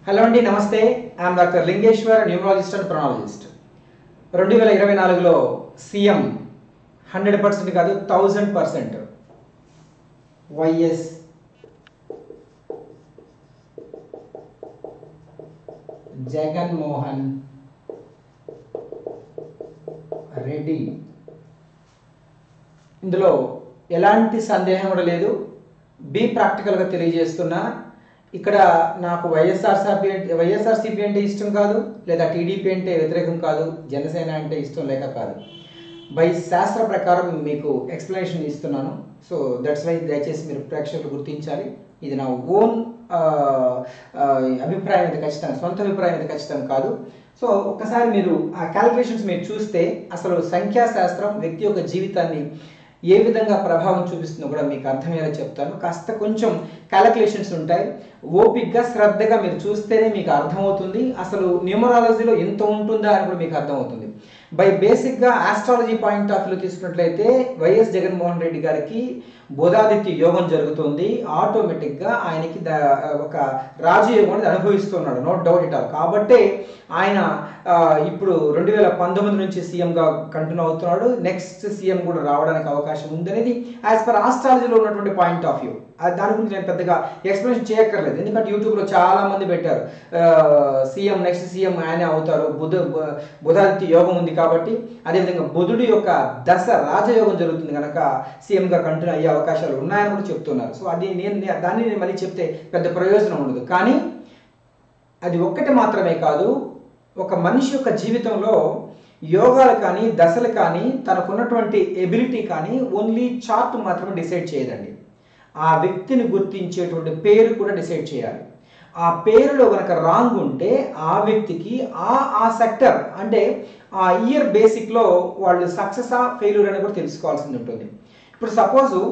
Hello అండి, నమస్తే. I'm doctor Lingeshwar, numerologist and pronologist. 2024లో సీఎం 100% కాదు 1000% వైఎస్ జగన్మోహన్ రెడ్డి. ఇందులో ఎలాంటి సందేహం కూడా లేదు. బీ ప్రాక్టికల్గా తెలియజేస్తున్నా. ఇక్కడ నాకు వైఎస్ఆర్సీపీ అంటే ఇష్టం కాదు, లేదా టీడీపీ అంటే వ్యతిరేకం కాదు, జనసేన అంటే ఇష్టం లేక కాదు. బై శాస్త్ర ప్రకారం మీకు ఎక్స్ప్లెనేషన్ ఇస్తున్నాను. సో దట్స్ వై దయచేసి మీరు ప్రేక్షకులు గుర్తించాలి. ఇది నా ఓన్ అభిప్రాయం అయితే ఖచ్చితంగా, సొంత అభిప్రాయం అయితే ఖచ్చితంగా కాదు. సో ఒక్కసారి మీరు ఆ క్యాలిక్యులేషన్స్ మీరు చూస్తే అసలు సంఖ్యాశాస్త్రం వ్యక్తి యొక్క జీవితాన్ని ఏ విధంగా ప్రభావం చూపిస్తుందో కూడా మీకు అర్థమయ్యేలా చెప్తాను. కాస్త కొంచెం క్యాలిక్యులేషన్స్ ఉంటాయి. ఓపిక్గా శ్రద్ధగా మీరు చూస్తేనే మీకు అర్థమవుతుంది. అసలు న్యూమరాలజీలో ఎంత ఉంటుందా అని కూడా మీకు అర్థమవుతుంది. బై బేసిక్గా ఆస్ట్రాలజీ పాయింట్ ఆఫ్ వ్యూ తీసుకున్నట్లయితే వైఎస్ జగన్మోహన్ రెడ్డి గారికి బుధాదిత్య యోగం జరుగుతుంది. ఆటోమేటిక్గా ఆయనకి ఒక రాజయోగం అనేది అనుభవిస్తున్నాడు, నో డౌట్ ఇట్ ఆల్. కాబట్టే ఆయన ఇప్పుడు 2019 నుంచి సీఎంగా కంటిన్యూ అవుతున్నాడు. నెక్స్ట్ సీఎం కూడా రావడానికి అవకాశం ఉందనేది యాజ్ పర్ ఆస్ట్రాలజీలో ఉన్నటువంటి పాయింట్ ఆఫ్ వ్యూ. దాని గురించి నేను పెద్దగా ఎక్స్ప్లెనేషన్ చేయక్కర్లేదు, ఎందుకంటే యూట్యూబ్లో చాలా మంది పెట్టారు సీఎం నెక్స్ట్ సీఎం ఆయనే అవుతారు, బుధాదిత్య యోగం ఉంది కాబట్టి. అదేవిధంగా బుధుడి యొక్క దశ రాజయోగం జరుగుతుంది కనుక సీఎంగా కంటిన్యూ అయ్యే అవకాశాలు ఉన్నాయని కూడా చెప్తున్నారు. సో అది దాన్ని నేను మళ్ళీ చెప్తే పెద్ద ప్రయోజనం ఉండదు. కానీ అది ఒక్కటి మాత్రమే కాదు, ఒక మనిషి యొక్క జీవితంలో యోగాలు కానీ దశలు కానీ తనకున్నటువంటి ఎబిలిటీ కానీ ఓన్లీ చార్ట్ మాత్రమే డిసైడ్ చేయదండి. ఆ వ్యక్తిని గుర్తించేటువంటి పేరు కూడా డిసైడ్ చేయాలి. ఆ పేరులో కనుక రాంగ్ ఉంటే ఆ వ్యక్తికి ఆ సెక్టర్ అంటే ఆ ఇయర్ బేసిక్లో వాళ్ళు సక్సెస్ ఫెయిల్యూర్ అని కూడా తెలుసుకోవాల్సింది ఉంటుంది. ఇప్పుడు సపోజు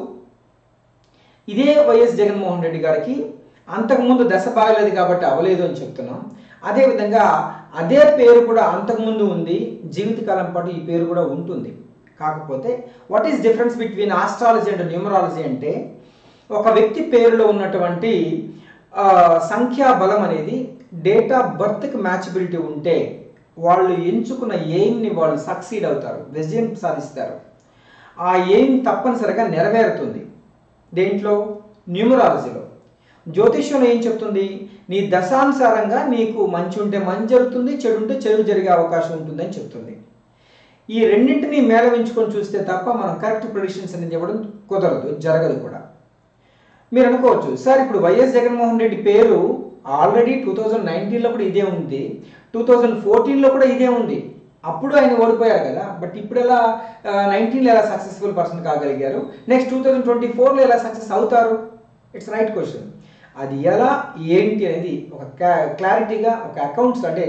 ఇదే వైఎస్ జగన్మోహన్ రెడ్డి గారికి అంతకుముందు దశ బాగలేదు కాబట్టి అవ్వలేదు అని చెప్తున్నాం. అదేవిధంగా అదే పేరు కూడా అంతకుముందు ఉంది, జీవితకాలం పాటు ఈ పేరు కూడా ఉంటుంది. కాకపోతే what is difference between astrology and numerology అంటే ఒక వ్యక్తి పేరులో ఉన్నటువంటి సంఖ్యా బలం అనేది డేట్ ఆఫ్ బర్త్కి మ్యాచబిలిటీ ఉంటే వాళ్ళు ఎంచుకున్న ఎయిమ్ని వాళ్ళు సక్సీడ్ అవుతారు, విజయం సాధిస్తారు. ఆ ఎయిమ్ తప్పనిసరిగా నెరవేరుతుంది. దేంట్లో? న్యూమరాలజీలో. జ్యోతిష్యంలో ఏం చెప్తుంది? నీ దశానుసారంగా నీకు మంచి ఉంటే మంచి జరుగుతుంది, చెడు ఉంటే చెడు జరిగే అవకాశం ఉంటుందని చెప్తుంది. ఈ రెండింటినీ మేళవించుకొని చూస్తే తప్ప మనం కరెక్ట్ ప్రెడిక్షన్స్ అనేది ఇవ్వడం కుదరదు, జరగదు కూడా. మీరు అనుకోవచ్చు, సార్ ఇప్పుడు వైఎస్ జగన్మోహన్ రెడ్డి పేరు ఆల్రెడీ 2019లో కూడా ఇదే ఉంది, 2014లో కూడా ఇదే ఉంది, అప్పుడు ఆయన ఓడిపోయారు కదా, బట్ ఇప్పుడు ఎలా 19లో ఎలా సక్సెస్ఫుల్ పర్సన్ కాగలిగారు, నెక్స్ట్ 2024లో ఎలా సక్సెస్ అవుతారు? It's right question. అది ఎలా ఏంటి అనేది ఒక క్లారిటీగా ఒక అకౌంట్స్ అంటే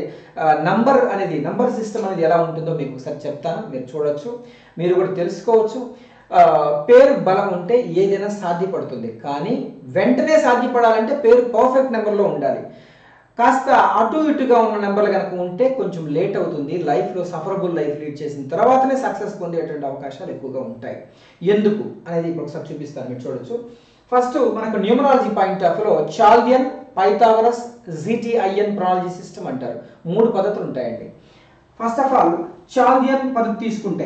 నంబర్ సిస్టమ్ అనేది ఎలా ఉంటుందో మీకు ఒకసారి చెప్తాను, మీరు చూడొచ్చు, మీరు కూడా తెలుసుకోవచ్చు. పేరు బలం ఉంటే ఏదైనా సాధ్యపడుతుంది, కానీ వెంటనే సాధ్యపడాలంటే పేరు పర్ఫెక్ట్ నెంబర్లో ఉండాలి. కాస్త అటు ఇటుగా ఉన్న నెంబర్లు కనుక ఉంటే కొంచెం లేట్ అవుతుంది. లైఫ్లో సఫరబుల్ లైఫ్ లీడ్ చేసిన తర్వాతనే సక్సెస్ పొందేటువంటి అవకాశాలు ఎక్కువగా ఉంటాయి. ఎందుకు అనేది ఇప్పుడు ఒకసారి చూపిస్తాను, మీరు చూడొచ్చు. ఫస్ట్ మనకు న్యూమరాలజీ పాయింట్ ఆఫ్ వ్యూలో Chaldean, Pythagoras, GTIN pronology system అంటారు. 3 పద్ధతులు ఉంటాయండి. ఫస్ట్ ఆఫ్ ఆల్ చాల్దియన్ పద్ధతి తీసుకుంటే,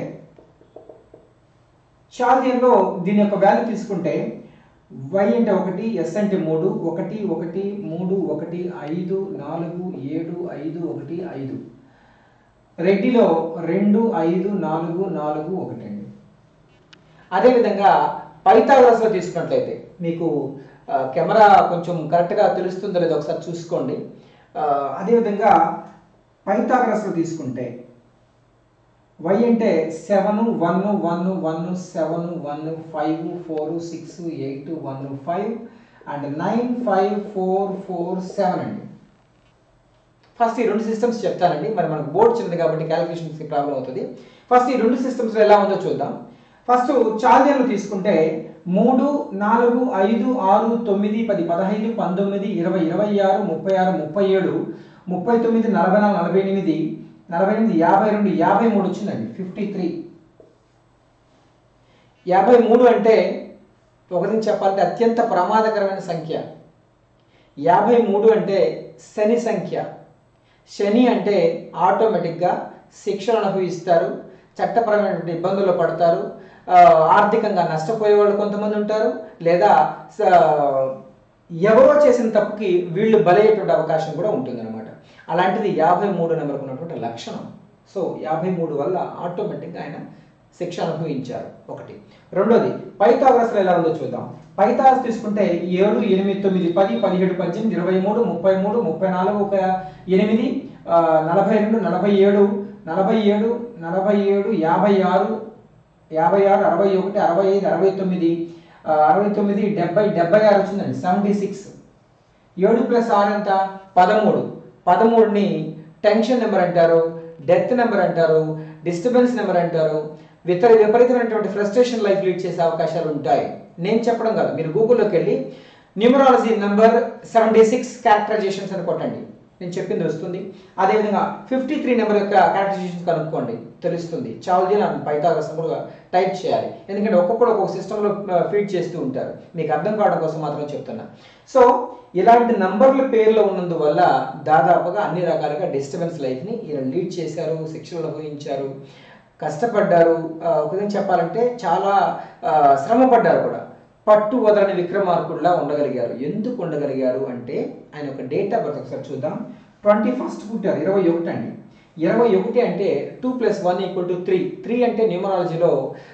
చాల్దియన్లో దీని యొక్క వాల్యూ తీసుకుంటే వై అంటే 1, ఎస్ అంటే 3, 1 1 3 1 5 4 7 5 1 5, రెడ్డిలో 2 5 4 4 1 అండి. అదేవిధంగా పైథాగరస్లో తీసుకున్నట్లయితే మీకు కెమెరా కొంచెం కరెక్ట్గా తెలుస్తుందో లేదో ఒకసారి చూసుకోండి. అదేవిధంగా పైథాగరస్లో తీసుకుంటే వై అంటే 7 1 1 1 7 1 5 4 6 8 1 5 అండ్ 9 5 4 4 7 అండి. ఫస్ట్ ఈ 2 సిస్టమ్స్ చెప్తానండి, మరి మనకు బోర్డు చిన్నది కాబట్టి క్యాలిక్యులేషన్స్కి ప్రాబ్లం అవుతుంది. ఫస్ట్ ఈ 2 సిస్టమ్స్లో ఎలా ఉందో చూద్దాం. ఫస్ట్ చాల్దియన్లు తీసుకుంటే 3 4 5 6 9 10 15 19 20 26 36 37 39 44 48 48 52 53 వచ్చిందండి. 53. 53 అంటే ఒకరిని చెప్పాలంటే అత్యంత ప్రమాదకరమైన సంఖ్య. 53 అంటే శని సంఖ్య. శని అంటే ఆటోమేటిక్గా శిక్షలు అనుభవిస్తారు, చట్టపరమైనటువంటి ఇబ్బందుల్లో పడతారు, ఆర్థికంగా నష్టపోయే వాళ్ళు కొంతమంది ఉంటారు, లేదా ఎవరో చేసిన తప్పుకి వీళ్ళు బలయ్యేటువంటి అవకాశం కూడా ఉంటుందన్నమాట. అలాంటిది 53 నెంబర్కు ఉన్నటువంటి లక్షణం. సో 53 వల్ల ఆటోమేటిక్గా ఆయన శిక్ష అనుభవించారు ఒకటి. రెండోది పైథాగరస్లో ఎలా ఉందో చూద్దాం. పైథాగరస్ తీసుకుంటే 7, 8, 9, 10, 17, 18, 23, 33, 34, 8, 42, 47, 47, 47, 56, 56, 61, 65, 69, 69, 70, 76 వచ్చిందండి. 76. 7 + 6 ఎంత? 13. 13ని టెన్షన్ నెంబర్ అంటారు, డెత్ నెంబర్ అంటారు, డిస్టర్బెన్స్ నెంబర్ అంటారు. విపరీతమైనటువంటి ఫ్రస్ట్రేషన్ లైఫ్ లీడ్ చేసే అవకాశాలు ఉంటాయి. నేను చెప్పడం కాదు, మీరు గూగుల్లోకి వెళ్ళి న్యూమరాలజీ నెంబర్ 76 క్యారెక్టరైజేషన్స్ అని కొట్టండి, నేను చెప్పింది వస్తుంది. అదేవిధంగా 53 నెంబర్ యొక్క క్యారెక్టరైజేషన్స్ కనుక్కోండి, తెలుస్తుంది. చాలాది నా పైథాగరస్ కూడా టైప్ చేయాలి, ఎందుకంటే ఒక్కొక్కరు ఒక్కొక్క సిస్టంలో ఫీడ్ చేస్తూ ఉంటారు. మీకు అర్థం కావడం కోసం మాత్రం చెప్తున్నా. సో ఇలాంటి నంబర్ల పేర్లో ఉన్నందువల్ల దాదాపుగా అన్ని రకాలుగా డిస్టర్బెన్స్ లైఫ్ని ఈయన లీడ్ చేశారు, శిక్షలు అనుభవించారు, కష్టపడ్డారు. ఒక విధంగా చెప్పాలంటే చాలా శ్రమపడ్డారు కూడా. పట్టు వదలని విక్రమార్కుడిలా ఉండగలిగారు. ఎందుకు ఉండగలిగారు అంటే ఆయన ఒక డేట్ ఆఫ్ బర్త్ ఒకసారి చూద్దాం. 21 పుట్టారు, 21 అండి. 21 అంటే 2 + 1 = 3. 3 అంటే న్యూమరాలజీలో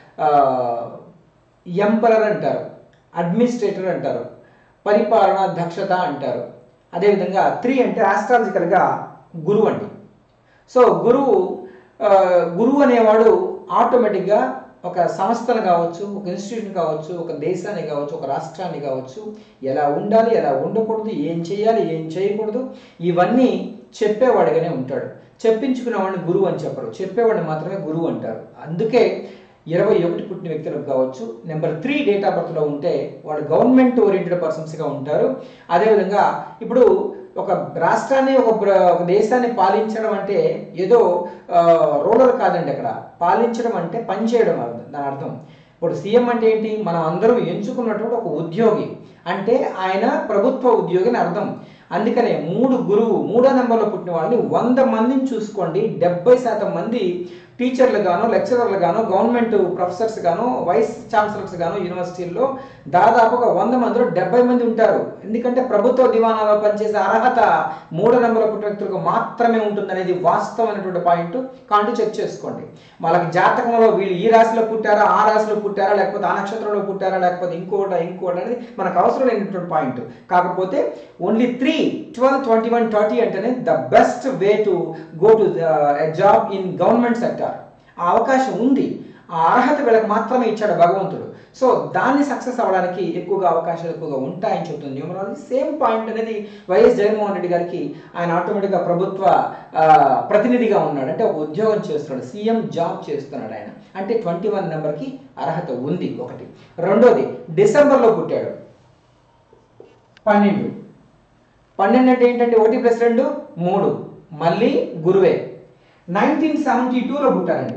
ఎంపరర్ అంటారు, అడ్మినిస్ట్రేటర్ అంటారు, పరిపాలన దక్షత అంటారు. అదేవిధంగా 3 అంటే ఆస్ట్రాలజికల్గా గురువు అండి. సో గురువు అనేవాడు ఆటోమేటిక్గా ఒక సంస్థను కావచ్చు, ఒక ఇన్స్టిట్యూషన్ కావచ్చు, ఒక దేశాన్ని కావచ్చు, ఒక రాష్ట్రాన్ని కావచ్చు, ఎలా ఉండాలి, ఎలా ఉండకూడదు, ఏం చేయాలి, ఏం చేయకూడదు, ఇవన్నీ చెప్పేవాడిగానే ఉంటాడు. చెప్పించుకునేవాడిని గురువు అని చెప్పరు, చెప్పేవాడిని మాత్రమే గురువు అంటారు. అందుకే 21 పుట్టిన వ్యక్తులకు కావచ్చు, నెంబర్ 3 డేట్ ఆఫ్ బర్త్లో ఉంటే వాడు గవర్నమెంట్ ఓరియంటెడ్ పర్సన్స్గా ఉంటారు. అదేవిధంగా ఇప్పుడు ఒక రాష్ట్రాన్ని ఒక దేశాన్ని పాలించడం అంటే ఏదో రూలర్ కాదండి. అక్కడ పాలించడం అంటే పనిచేయడం దాని అర్థం. ఇప్పుడు సీఎం అంటే ఏంటి? మనం అందరం ఎంచుకున్నటువంటి ఒక ఉద్యోగి, అంటే ఆయన ప్రభుత్వ ఉద్యోగి అని అర్థం. అందుకనే మూడో నెంబర్లో పుట్టిన వాళ్ళని 100 మందిని చూసుకోండి, 70% మంది టీచర్లు గాను, లెక్చరర్లు గాను, గవర్నమెంట్ ప్రొఫెసర్స్ గాను, వైస్ ఛాన్సలర్స్ గాను యూనివర్సిటీల్లో దాదాపుగా 100 మందిలో 70 మంది ఉంటారు. ఎందుకంటే ప్రభుత్వ దివాణాలో పనిచేసే అర్హత 3 నెంబర్ల పుట్టిన వ్యక్తులకు మాత్రమే ఉంటుందనేది వాస్తవమైనటువంటి పాయింట్. కాబట్టి చెక్ చేసుకోండి. వాళ్ళకి జాతకంలో వీళ్ళు ఈ రాశిలో పుట్టారా, ఆ రాశిలో పుట్టారా, లేకపోతే ఆ నక్షత్రంలో పుట్టారా, లేకపోతే ఇంకోటి అనేది మనకు అవసరం లేనటువంటి పాయింట్. కాకపోతే ఓన్లీ 3, 12, 21, 30 అంటేనే the best way to go to job in government sector. ఆ అవకాశం ఉంది, ఆ అర్హత వీళ్ళకి మాత్రమే ఇచ్చాడు భగవంతుడు. సో దాన్ని సక్సెస్ అవ్వడానికి అవకాశాలు ఎక్కువగా ఉంటాయని చెప్తుంది న్యూమరాలజీ. సేమ్ పాయింట్ అనేది వైఎస్ జగన్మోహన్ రెడ్డి గారికి ఆయన ఆటోమేటిక్గా ప్రభుత్వ ప్రతినిధిగా ఉన్నాడు, అంటే ఒక ఉద్యోగం చేస్తున్నాడు, సీఎం జాబ్ చేస్తున్నాడు ఆయన, అంటే 21 నెంబర్కి అర్హత ఉంది ఒకటి. రెండోది డిసెంబర్లో పుట్టాడు, 12. 12 అంటే ఏంటంటే 1 + 2 3, మళ్ళీ గురువే. 1972లో పుట్టారండి.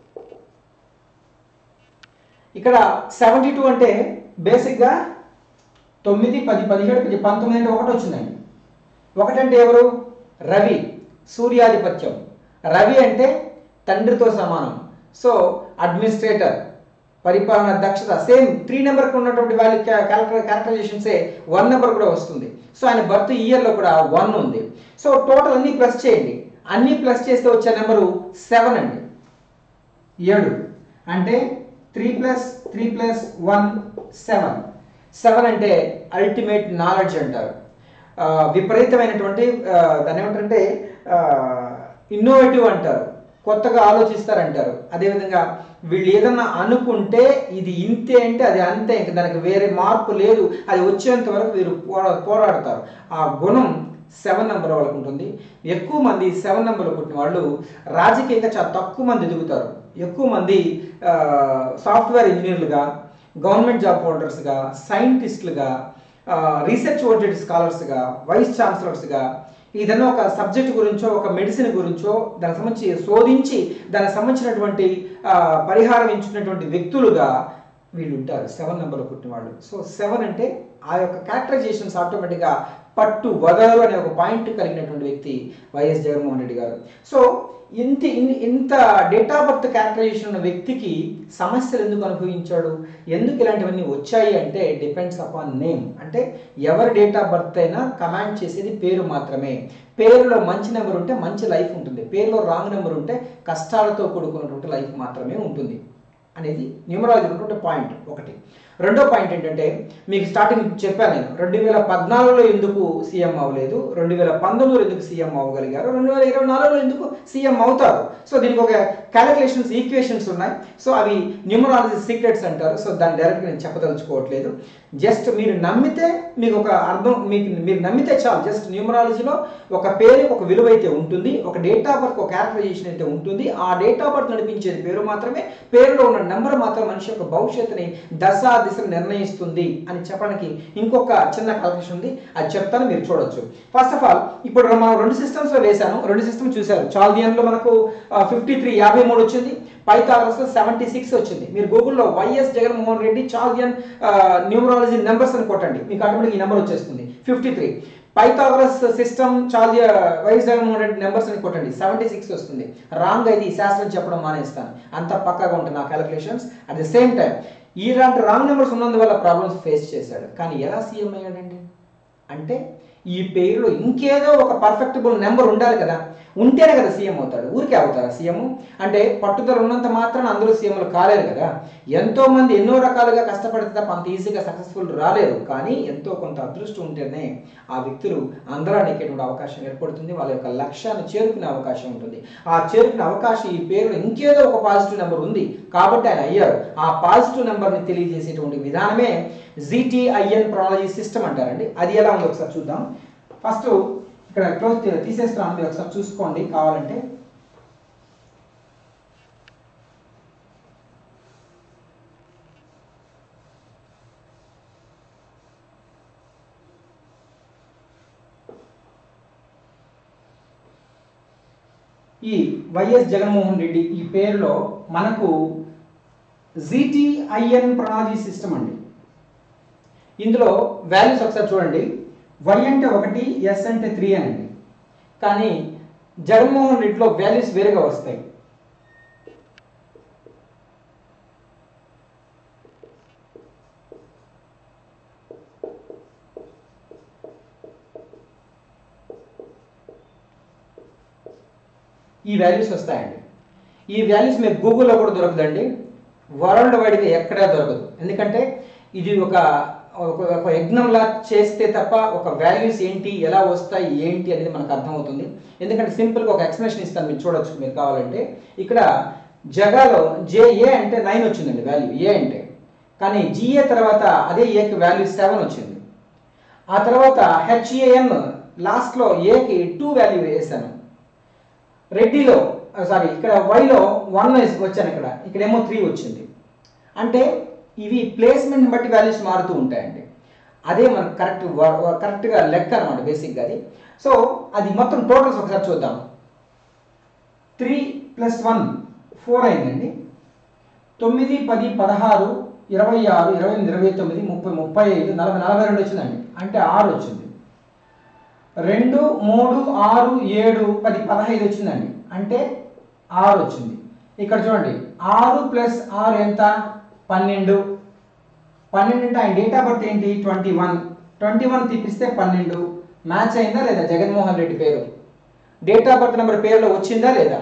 ఇక్కడ 72 అంటే బేసిక్గా 9, 10, 17, 19 అంటే 1 వచ్చిందండి. 1 అంటే ఎవరు? రవి, సూర్యాధిపత్యం. రవి అంటే తండ్రితో సమానం. సో అడ్మినిస్ట్రేటర్, పరిపాలన దక్షత. సేమ్ 3 నెంబర్కి ఉన్నటువంటి వాల్యూ క్యారెక్టరైజేషన్సే 1 నెంబర్ కూడా వస్తుంది. సో ఆయన బర్త్ ఇయర్లో కూడా 1 ఉంది. సో టోటల్ అన్ని ప్లస్ చేయండి, అన్ని ప్లస్ చేస్తే వచ్చే నెంబరు 7 అండి. 7 అంటే 3 + 1 7. 7 అంటే అల్టిమేట్ నాలెడ్జ్ అంటారు, విపరీతమైనటువంటి దాన్ని ఏమంటారంటే ఇన్నోవేటివ్ అంటారు, కొత్తగా ఆలోచిస్తారంటారు. అదేవిధంగా వీళ్ళు ఏదన్నా అనుకుంటే ఇది ఇంతే అంటే అది అంతే, ఇంకా దానికి వేరే మార్పు లేదు, అది వచ్చేంత వరకు వీరు పోరాడతారు. ఆ గుణం 7 నెంబర్ వాళ్ళకు ఉంటుంది. ఎక్కువ మంది 7 నెంబర్లో పుట్టిన వాళ్ళు రాజకీయంగా చాలా తక్కువ మంది ఎదుగుతారు. ఎక్కువ మంది సాఫ్ట్వేర్ ఇంజనీర్లుగా, గవర్నమెంట్ జాబ్ హోల్డర్స్గా, సైంటిస్టులుగా, రీసెర్చ్ ఓరియంటెడ్ స్కాలర్స్గా, వైస్ ఛాన్సలర్స్గా, ఏదైనా ఒక సబ్జెక్ట్ గురించో, ఒక మెడిసిన్ గురించో దానికి సంబంధించి శోధించి దానికి సంబంధించినటువంటి పరిహారం ఎంచుకున్నటువంటి వ్యక్తులుగా వీళ్ళు ఉంటారు 7 నెంబర్లో పుట్టిన వాళ్ళు. సో 7 అంటే ఆ యొక్క క్యారెక్టరైజేషన్స్ ఆటోమేటిక్గా పట్టు వదలరు అనే ఒక పాయింట్ కలిగినటువంటి వ్యక్తి వైఎస్ జగన్మోహన్ రెడ్డి గారు. సో ఇంత డేట్ ఆఫ్ బర్త్ క్యారెక్టరైజేషన్ ఉన్న వ్యక్తికి సమస్యలు ఎందుకు అనుభవించాడు, ఎందుకు ఇలాంటివన్నీ వచ్చాయి అంటే డిపెండ్స్ అపాన్ నేమ్. అంటే ఎవరి డేట్ ఆఫ్ బర్త్ అయినా కమాండ్ చేసేది పేరు మాత్రమే. పేరులో మంచి నెంబర్ ఉంటే మంచి లైఫ్ ఉంటుంది, పేరులో రాంగ్ నెంబర్ ఉంటే కష్టాలతో కూడుకున్నటువంటి లైఫ్ మాత్రమే ఉంటుంది అనేది న్యూమరాలజీ ఉన్నటువంటి పాయింట్ ఒకటి. రెండో పాయింట్ ఏంటంటే మీకు స్టార్టింగ్ చెప్పాను నేను, 2014లో ఎందుకు సీఎం అవ్వలేదు, 2019లో ఎందుకు సీఎం అవ్వగలిగారు, 2024లో ఎందుకు సీఎం అవుతారు. సో దీనికి ఒక క్యాలిక్యులేషన్స్ ఈక్వేషన్స్ ఉన్నాయి. సో అవి న్యూమరాలజీ సీక్రెట్స్ అంటారు. సో దాన్ని డైరెక్ట్గా నేను చెప్పదలుచుకోవట్లేదు. జస్ట్ మీరు నమ్మితే మీకు ఒక అర్థం, మీరు నమ్మితే చాలు. జస్ట్ న్యూమరాలజీలో ఒక పేరు ఒక విలువ అయితే ఉంటుంది, ఒక డేట్ ఆఫ్ బర్త్ ఒక క్యారెక్టరైజేషన్ అయితే ఉంటుంది. ఆ డేట్ ఆఫ్ బర్త్ నడిపించేది పేరు మాత్రమే, పేరులో ఉన్న నెంబర్ మాత్రం మనిషి యొక్క భవిష్యత్తుని దిశను నిర్ణయిస్తుంది అని చెప్పడానికి ఇంకొక చిన్న క్యాలిక్యులేషన్ ఉంది, అది చెప్తాను, మీరు చూడొచ్చు. ఫస్ట్ ఆఫ్ ఆల్ ఇప్పుడు మనం 2 సిస్టమ్స్లో వేశాను, 2 సిస్టమ్ చూశారు. చాల్దియన్లో మనకు 53 53 వచ్చింది, పైథాగరస్లో 76 వచ్చింది. మీరు గూగుల్లో YS Jaganmohan Reddy Chaldean numerology numbers అని కొట్టండి, మీకు ఆటోమేటిక్ ఈ నెంబర్ వచ్చేస్తుంది 53. Pythagoras system YS Jaganmohan Reddy numbers అని కొట్టండి 76 వస్తుంది. రాంగ్ అయితే ఈ శాస్త్రం చెప్పడం మానేస్తాను, అంత పక్కాగా ఉంటుంది నా calculations. At the same time ఇలాంటి రాంగ్ నెంబర్స్ ఉన్నందువల్ల ప్రాబ్లమ్స్ ఫేస్ చేశాడు. కానీ ఎలా సీఎం అయ్యాడండి అంటే ఈ పేరులో ఇంకేదో ఒక పర్ఫెక్టబుల్ నెంబర్ ఉండాలి కదా, ఉంటేనే కదా సీఎం అవుతాడు. ఊరికే అవుతారా సీఎం అంటే? పట్టుదల ఉన్నంత మాత్రాన అందరూ సీఎంలు కాలేరు కదా. ఎంతో మంది ఎన్నో రకాలుగా కష్టపడితే తప్ప అంత ఈజీగా సక్సెస్ఫుల్ రాలేరు. కానీ ఎంతో కొంత అదృష్టం ఉంటేనే ఆ వ్యక్తులు అందరానికేటువంటి అవకాశం ఏర్పడుతుంది, వాళ్ళ యొక్క లక్ష్యాన్ని చేరుకునే అవకాశం ఉంటుంది. ఆ చేరుకునే అవకాశం ఈ పేరులో ఇంకేదో ఒక పాజిటివ్ నెంబర్ ఉంది కాబట్టి ఆయన అయ్యారు. ఆ పాజిటివ్ నెంబర్ని తెలియజేసేటువంటి విధానమే ZTIN ప్రోనాలజీ సిస్టమ్ అంటారండి. అది ఎలా ఉందో ఒకసారి చూద్దాం. ఫస్ట్ ఇక్కడ క్లోజ్ తీసేస్తున్నాను, మీరు ఒకసారి చూసుకోండి కావాలంటే. ఈ వైఎస్ జగన్మోహన్ రెడ్డి ఈ పేరులో మనకు ZTIN ప్రోనాలజీ సిస్టమ్ అండి. ఇందులో వాల్యూస్ ఒకసారి చూడండి. Y అంటే 1, S అంటే 3 అండి. కానీ జగన్మోహన్ రెడ్డిలో వాల్యూస్ వేరుగా వస్తాయి. ఈ వాల్యూస్ వస్తాయండి. ఈ వాల్యూస్ మీకు గూగుల్లో కూడా దొరకదండి, వరల్డ్ వైడ్గా ఎక్కడా దొరకదు. ఎందుకంటే ఇది ఒక యజ్ఞంలా చేస్తే తప్ప ఒక వాల్యూస్ ఏంటి, ఎలా వస్తాయి ఏంటి అనేది మనకు అర్థమవుతుంది. ఎందుకంటే సింపుల్గా ఒక ఎక్స్ప్లెనేషన్ ఇస్తాను, మీరు చూడొచ్చు మీరు కావాలంటే. ఇక్కడ జగాలో JA అంటే 9 వచ్చిందండి వాల్యూ ఏ అంటే. కానీ GA తర్వాత అదే ఏకి వాల్యూ 7 వచ్చింది. ఆ తర్వాత HAN లాస్ట్లో ఏకి 2 వాల్యూ వేసాను. రెడ్డిలో ఇక్కడ వైలో 1 వచ్చాను, ఇక్కడేమో 3 వచ్చింది. అంటే ఇవి ప్లేస్మెంట్ బట్టి వాల్యూస్ మారుతూ ఉంటాయండి. అదే మనకు కరెక్ట్గా లెక్క అనమాట బేసిక్గా అది. సో అది మొత్తం టోటల్స్ ఒకసారి చూద్దాం. 3 + 1 4 అయిందండి. 9 10 16 26 28 29 30 35 40 42 వచ్చిందండి. అంటే 6 వచ్చింది. 2 3 6 7 10 15 వచ్చిందండి. అంటే 6 వచ్చింది. ఇక్కడ చూడండి 6 + 6 ఎంత? 12. 12 అంటే ఆయన డేట్ ఆఫ్ బర్త్ ఏంటి? 21 తీపిస్తే 12. మ్యాచ్ అయిందా లేదా? జగన్మోహన్ రెడ్డి పేరు డేట్ ఆఫ్ బర్త్ నెంబర్ పేరులో వచ్చిందా లేదా?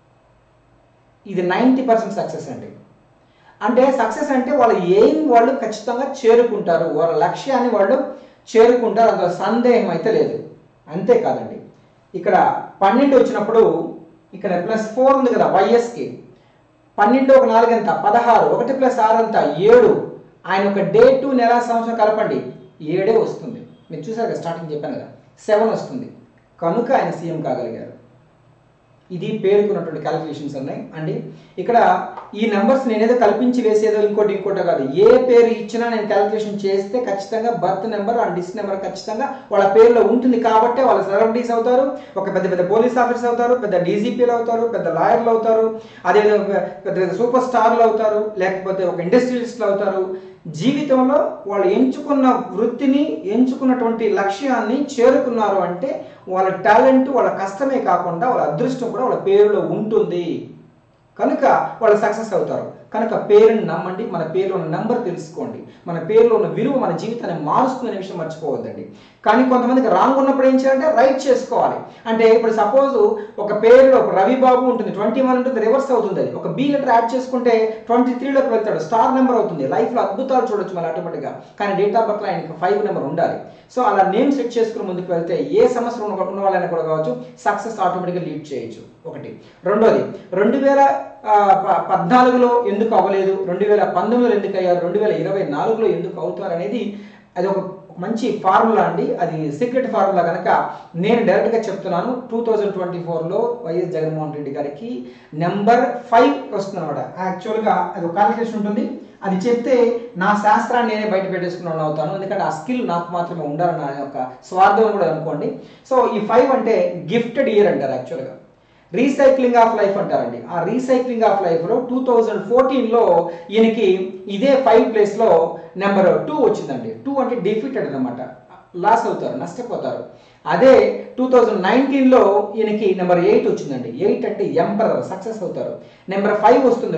ఇది 90% సక్సెస్ అండి. అంటే సక్సెస్ అంటే వాళ్ళ ఎయిమ్ వాళ్ళు ఖచ్చితంగా చేరుకుంటారు, వాళ్ళ లక్ష్యాన్ని వాళ్ళు చేరుకుంటారు, అందులో సందేహం అయితే లేదు. అంతేకాదండి, ఇక్కడ 12 వచ్చినప్పుడు ఇక్కడ +4 ఉంది కదా వైఎస్కి. 12 ఒక 4 ఎంత? 16. 1 + 6 ఎంత? 7. ఆయన ఒక డేటు నెల సంవత్సరం కలపండి 7 వస్తుంది. మీరు చూసారు కదా, స్టార్టింగ్ చెప్పాను కదా 7 వస్తుంది. కనుక ఆయన సీఎం కాగలిగారు. ఇది పేరుకున్నటువంటి క్యాలిక్యులేషన్స్ ఉన్నాయి అండి. ఇక్కడ ఈ నెంబర్స్ నేనేదో కల్పించి వేసేదో ఇంకోటో కాదు. ఏ పేరు ఇచ్చినా నేను క్యాలిక్యులేషన్ చేస్తే ఖచ్చితంగా birth number and this number ఖచ్చితంగా వాళ్ళ పేరులో ఉంటుంది. కాబట్టి వాళ్ళు సెలబ్రిటీస్ అవుతారు, ఒక పెద్ద పోలీస్ ఆఫీసర్ అవుతారు, పెద్ద DGPలు అవుతారు, పెద్ద లాయర్లు అవుతారు, అదేవిధంగా పెద్ద సూపర్ స్టార్లు అవుతారు, లేకపోతే ఒక ఇండస్ట్రియలిస్టులు అవుతారు. జీవితంలో వాళ్ళు ఎంచుకున్న వృత్తిని, ఎంచుకున్నటువంటి లక్ష్యాన్ని చేరుకున్నారు అంటే వాళ్ళ టాలెంట్, వాళ్ళ కష్టమే కాకుండా వాళ్ళ అదృష్టం కూడా వాళ్ళ పేరులో ఉంటుంది. కనుక వాళ్ళు సక్సెస్ అవుతారు. కనుక పేరుని నమ్మండి, మన పేరులో ఉన్న నెంబర్ తెలుసుకోండి, మన పేరులో ఉన్న విలువ మన జీవితాన్ని మారుస్తుందనే విషయం మర్చిపోవద్దండి. కానీ కొంతమందికి రాంగ్ ఉన్నప్పుడు ఏం చేయాలంటే రైట్ చేసుకోవాలి. అంటే ఇప్పుడు సపోజ్ ఒక పేరులో రవిబాబు ఉంటుంది, 21 ఉంటుంది, రివర్స్ అవుతుంది. అది ఒక బి లెటర్ యాడ్ చేసుకుంటే 23లోకి వెళ్తాడు, స్టార్ నెంబర్ అవుతుంది. లైఫ్లో అద్భుతాలు చూడొచ్చు మళ్ళీ ఆటోమేటిక్గా. కానీ డేట్ ఆఫ్ బర్త్లో ఆయనకి 5 నెంబర్ ఉండాలి. సో అలా నేమ్ సెట్ చేసుకుని ముందుకు వెళ్తే ఏ సమస్య ఉన్న వాళ్ళైనా కూడా కావచ్చు, సక్సెస్ ఆటోమేటిక్గా లీడ్ చేయొచ్చు. ఒకటి. రెండోది, 2014లో ఎందుకు అవ్వలేదు, 2019లో ఎందుకు అయ్యారు, 2024లో ఎందుకు అవుతారు అనేది అది ఒక మంచి ఫార్ములా అండి. అది సీక్రెట్ ఫార్ములా. కనుక నేను డైరెక్ట్గా చెప్తున్నాను, 2024లో వైఎస్ జగన్మోహన్ రెడ్డి గారికి నెంబర్ 5 వస్తుంది అనమాట. యాక్చువల్గా అది ఒక కాలిక్యులేషన్ ఉంటుంది, అది చెప్తే నా శాస్త్రాన్ని నేనే బయట పెట్టేసుకున్నాను అవుతాను. ఎందుకంటే ఆ స్కిల్ నాకు మాత్రమే ఉండాలని నా యొక్క స్వార్థం కూడా అనుకోండి. సో ఈ 5 అంటే గిఫ్టెడ్ ఇయర్ అంటారు. యాక్చువల్గా రీసైక్లింగ్ ఆఫ్ లైఫ్ అంటారండి. ఆ రీసైక్లింగ్ ఆఫ్ లైఫ్లో 2014లో ఈయనకి ఇదే 5 ప్లేస్లో నెంబర్ 2 వచ్చిందండి. 2 అంటే డిఫీటెడ్ అనమాట, లాస్ అవుతారు, నష్టపోతారు. అదే 2019లో ఈయనకి నెంబర్ 8 వచ్చిందండి. 8 అంటే ఎంపరర్, సక్సెస్ అవుతారు. నెంబర్ 5 వస్తుంది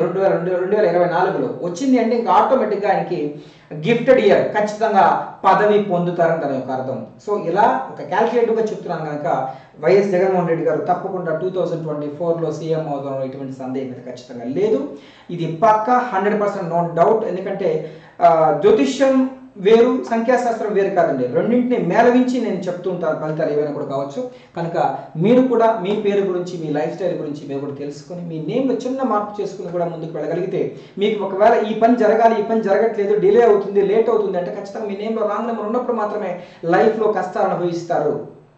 2024లో వచ్చింది అంటే ఇంకా ఆటోమేటిక్గా ఆయనకి గిఫ్టెడ్ ఇయర్, ఖచ్చితంగా పదవి పొందుతారని దాని యొక్క అర్థం. సో ఇలా ఒక క్యాల్కులేటివ్గా చెప్తున్నాను కనుక వైఎస్ జగన్మోహన్ రెడ్డి గారు తప్పకుండా 2024లో సీఎం అవుతారు, ఎటువంటి సందేహం ఖచ్చితంగా లేదు. ఇది పక్కా 100% నో డౌట్. ఎందుకంటే జ్యోతిష్యం వేరు, సంఖ్యాశాస్త్రం వేరు కాదండి. రెండింటిని మేళవించి నేను చెప్తూ ఉంటాను, ఫలితాలు ఏవైనా కూడా కావచ్చు. కనుక మీరు కూడా మీ పేరు గురించి, మీ లైఫ్ స్టైల్ గురించి మీరు కూడా తెలుసుకొని మీ నేమ్లో చిన్న మార్పు చేసుకుని కూడా ముందుకు వెళ్ళగలిగితే, మీకు ఒకవేళ ఈ పని జరగాలి, ఈ పని జరగట్లేదు, డిలే అవుతుంది, లేట్ అవుతుంది అంటే ఖచ్చితంగా మీ నేమ్లో రాంగ్ నెంబర్ ఉన్నప్పుడు మాత్రమే లైఫ్లో కష్టాలు అనుభవిస్తారు.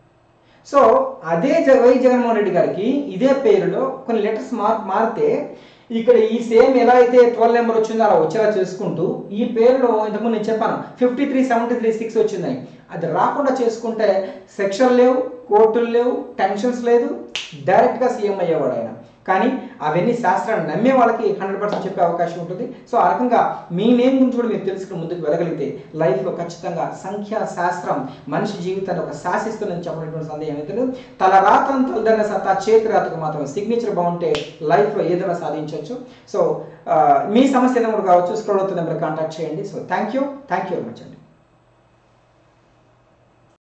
సో అదే వైఎస్ జగన్మోహన్ రెడ్డి గారికి ఇదే పేరులో కొన్ని లెటర్స్ మారితే ఇక్కడ ఈ సేమ్ ఎలా అయితే 12 నెంబర్ వచ్చిందో అలా వచ్చేలా చేసుకుంటూ, ఈ పేరులో ఇంతకుముందు నేను చెప్పాను 53, 73, 6 వచ్చిందని, అది రాకుండా చేసుకుంటే సెక్షన్ లేవు, కోర్టులు లేవు, టెన్షన్స్ లేదు, డైరెక్ట్గా సీఎం అయ్యేవాడు ఆయన. కానీ అవన్నీ శాస్త్రాన్ని నమ్మే వాళ్ళకి 100% చెప్పే అవకాశం ఉంటుంది. సో ఆ రకంగా మీ నేమ్ గురించి కూడా మీరు తెలుసుకుని ముందుకు వెళ్ళగలిగితే లైఫ్లో ఖచ్చితంగా సంఖ్యాశాస్త్రం మనిషి జీవితాన్ని ఒక శాసిస్తుందని చెప్పినటువంటి సందేహం అయితే లేదు. తల రాతను తలదన్న సత్తా చేతి రాతకు మాత్రం సిగ్నేచర్ బాగుంటే లైఫ్లో ఏదైనా సాధించవచ్చు. సో మీ సమస్య ఏదైనా కూడా కావచ్చు, స్క్రోల్ అవుతున్న నెంబర్ కాంటాక్ట్ చేయండి. So thank you very much అండి.